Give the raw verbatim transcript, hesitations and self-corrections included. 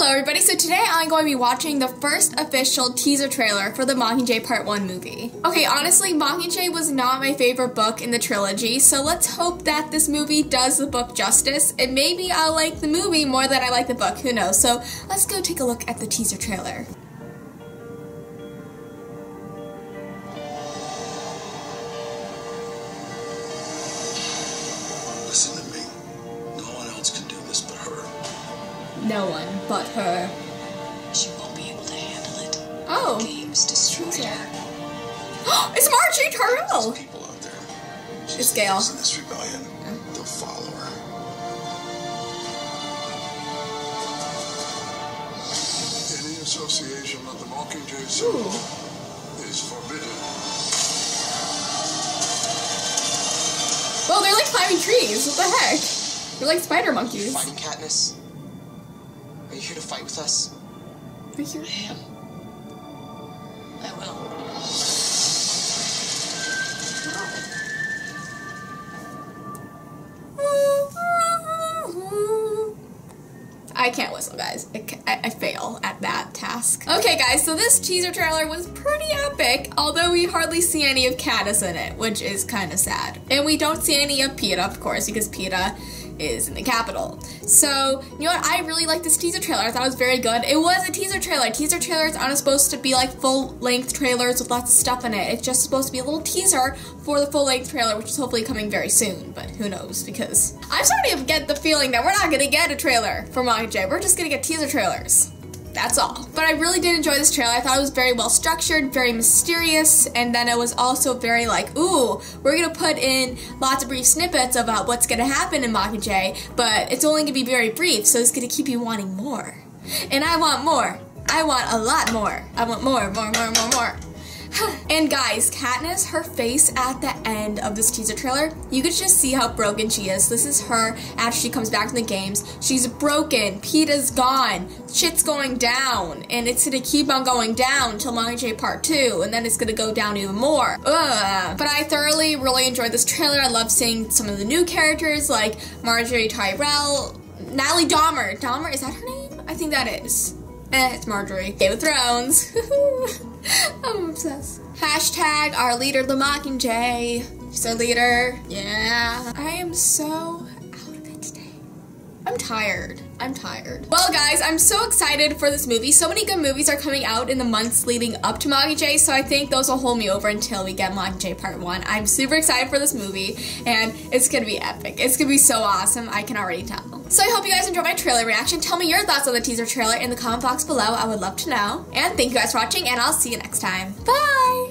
Hello everybody, so today I'm going to be watching the first official teaser trailer for the Mockingjay Part one movie. Okay, honestly, Mockingjay was not my favorite book in the trilogy, so let's hope that this movie does the book justice, and maybe I'll like the movie more than I like the book, who knows. So let's go take a look at the teaser trailer. Listen to me. No one else can do this but her. No one but her. She won't be able to handle it. Oh. The games destroyed her. It's Marjorie Tyrell! There's people out there. She's It's Gale. in this rebellion. They'll follow her. Any association of the Mockingjay symbol is forbidden. Well, they're like climbing trees. What the heck? They're like spider monkeys. Fighting, Katniss? Are you here to fight with us? Are you- I am. I will. I can't whistle, guys. I, ca- I, I fail at that task. Okay, guys, so this teaser trailer was pretty epic, although we hardly see any of Katniss in it, which is kind of sad. And we don't see any of Peeta, of course, because Peeta is in the capital. So, you know what? I really liked this teaser trailer. I thought it was very good. It was a teaser trailer. Teaser trailers aren't supposed to be like full-length trailers with lots of stuff in it. It's just supposed to be a little teaser for the full-length trailer, which is hopefully coming very soon, but who knows, because I'm starting to get the feeling that we're not gonna get a trailer for Mockingjay. We're just gonna get teaser trailers. That's all. But I really did enjoy this trailer. I thought it was very well structured, very mysterious, and then it was also very like, ooh, we're gonna put in lots of brief snippets about what's gonna happen in Mockingjay, but it's only gonna be very brief, so it's gonna keep you wanting more. And I want more. I want a lot more. I want more, more, more, more, more. And guys, Katniss, her face at the end of this teaser trailer, you could just see how broken she is. This is her after she comes back from the games. She's broken. Peeta's gone. Shit's going down. And it's gonna keep on going down till Mockingjay Part two, and then it's gonna go down even more. Ugh. But I thoroughly, really enjoyed this trailer. I love seeing some of the new characters like Marjorie Tyrell, Natalie Dormer. Dormer, is that her name? I think that is. Eh, it's Marjorie. Game of Thrones. I'm obsessed. Hashtag our leader, the Mockingjay. She's our leader. Yeah. I am so out of it today. I'm tired. I'm tired. Well, guys, I'm so excited for this movie. So many good movies are coming out in the months leading up to Mockingjay, so I think those will hold me over until we get Mockingjay Part one. I'm super excited for this movie, and it's gonna be epic. It's gonna be so awesome. I can already tell. So I hope you guys enjoyed my trailer reaction. Tell me your thoughts on the teaser trailer in the comment box below. I would love to know. And thank you guys for watching, and I'll see you next time. Bye!